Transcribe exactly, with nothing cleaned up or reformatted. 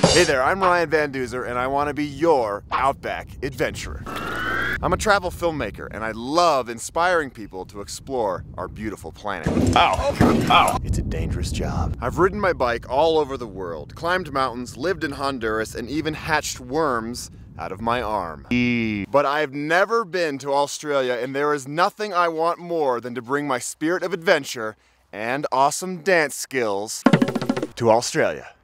Hey there, I'm Ryan Van Duzer, and I want to be your Outback adventurer. I'm a travel filmmaker, and I love inspiring people to explore our beautiful planet. Ow! Ow! It's a dangerous job. I've ridden my bike all over the world, climbed mountains, lived in Honduras, and even hatched worms out of my arm. E. But I've never been to Australia, and there is nothing I want more than to bring my spirit of adventure and awesome dance skills to Australia.